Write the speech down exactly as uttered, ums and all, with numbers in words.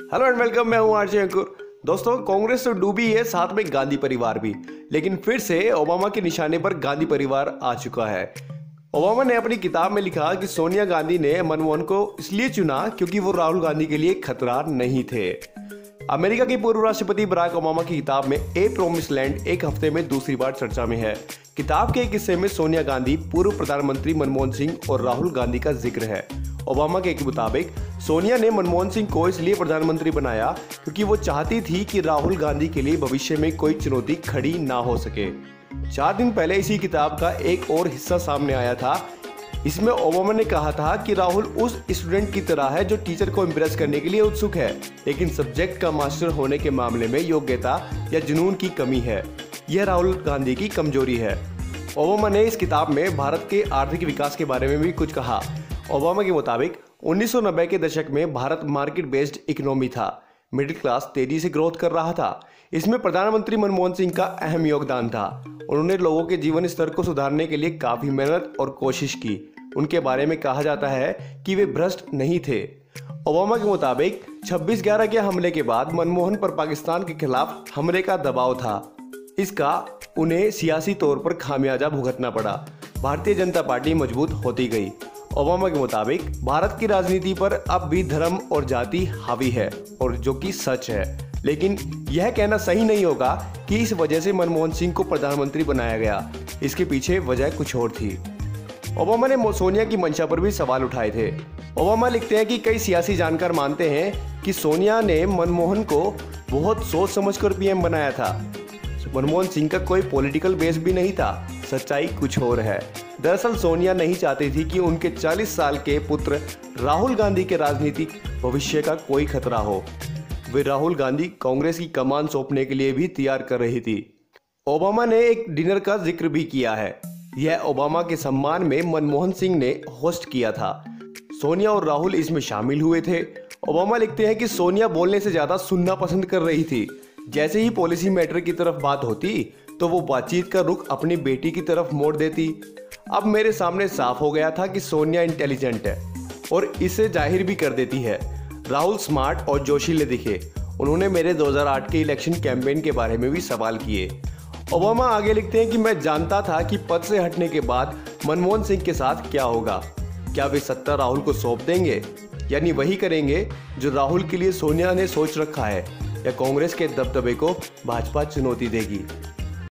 Hello and welcome, मैं हूं RJ अंकुर। दोस्तों, कांग्रेस तो डूबी है, साथ में गांधी परिवार भी, लेकिन फिर से ओबामा के निशाने पर गांधी परिवार आ चुका है। ओबामा ने अपनी किताब में लिखा कि सोनिया गांधी ने मनमोहन को इसलिए चुना क्योंकि वो राहुल गांधी के लिए खतरा नहीं थे। अमेरिका के पूर्व राष्ट्रपति बराक ओबामा की किताब में ए प्रोमिस लैंड एक हफ्ते में दूसरी बार चर्चा में है। किताब के एक हिस्से में सोनिया गांधी, पूर्व प्रधानमंत्री मनमोहन सिंह और राहुल गांधी का जिक्र है। ओबामा के मुताबिक सोनिया ने मनमोहन सिंह को इसलिए प्रधानमंत्री बनाया क्योंकि वो चाहती थी कि राहुल गांधी के लिए भविष्य में कोई चुनौती खड़ी ना हो सके। चार दिन पहले इसी किताब का एक और हिस्सा सामने आया था। इसमें ओबामा ने कहा था कि राहुल उस स्टूडेंट की तरह है जो टीचर को इम्प्रेस करने के लिए उत्सुक है, लेकिन सब्जेक्ट का मास्टर होने के मामले में योग्यता या जुनून की कमी है। यह राहुल गांधी की कमजोरी है। ओबामा ने इस किताब में भारत के आर्थिक विकास के बारे में भी कुछ कहा। ओबामा के मुताबिक उन्नीस सौ नब्बे के दशक में भारत मार्केट बेस्ड इकोनॉमी था। मिडिल क्लास तेजी से ग्रोथ कर रहा था। इसमें प्रधानमंत्री मनमोहन सिंह का अहम योगदान था। उन्होंने लोगों के जीवन स्तर को सुधारने के लिए काफी मेहनत और कोशिश की। उनके बारे में कहा जाता है कि वे भ्रष्ट नहीं थे। ओबामा के मुताबिक छब्बीस ग्यारह के हमले के बाद मनमोहन पर पाकिस्तान के खिलाफ हमले का दबाव था। इसका उन्हें सियासी तौर पर खामियाजा भुगतना पड़ा। भारतीय जनता पार्टी मजबूत होती गई। ओबामा के मुताबिक भारत की राजनीति पर अब भी धर्म और जाति हावी है, और जो कि सच है, लेकिन यह कहना सही नहीं होगा कि इस वजह से मनमोहन सिंह को प्रधानमंत्री बनाया गया। इसके पीछे वजह कुछ और थी। ओबामा ने सोनिया की मंशा पर भी सवाल उठाए थे। ओबामा लिखते हैं कि कई सियासी जानकार मानते हैं कि सोनिया ने मनमोहन को बहुत सोच समझकर पीएम बनाया था। मनमोहन सिंह का कोई पॉलिटिकल बेस भी नहीं था। सच्चाई कुछ और है। दरअसल सोनिया नहीं चाहती थी कि उनके चालीस साल के पुत्र राहुल गांधी के राजनीतिक भविष्य का कोई खतरा हो। वे राहुल गांधी कांग्रेस की कमान सौंपने के लिए भी तैयार कर रही थी। ओबामा ने एक डिनर का जिक्र भी किया है। यह ओबामा के सम्मान में मनमोहन सिंह ने होस्ट किया था। सोनिया और राहुल इसमें शामिल हुए थे। ओबामा लिखते हैं कि सोनिया बोलने से ज्यादा सुनना पसंद कर रही थी। जैसे ही पॉलिसी मैटर की तरफ बात होती तो वो बातचीत का रुख अपनी बेटी की तरफ मोड़ देती। अब मेरे सामने साफ हो गया था कि सोनिया इंटेलिजेंट है और इसे जाहिर भी कर देती है। राहुल स्मार्ट और जोशीले दिखे। उन्होंने मेरे दो हज़ार आठ के इलेक्शन कैंपेन के बारे में भी सवाल किए। ओबामा आगे लिखते हैं कि मैं जानता था कि पद से हटने के बाद मनमोहन सिंह के साथ क्या होगा। क्या वे सत्ता राहुल को सौंप देंगे, यानी वही करेंगे जो राहुल के लिए सोनिया ने सोच रखा है, या कांग्रेस के दबदबे को भाजपा चुनौती देगी।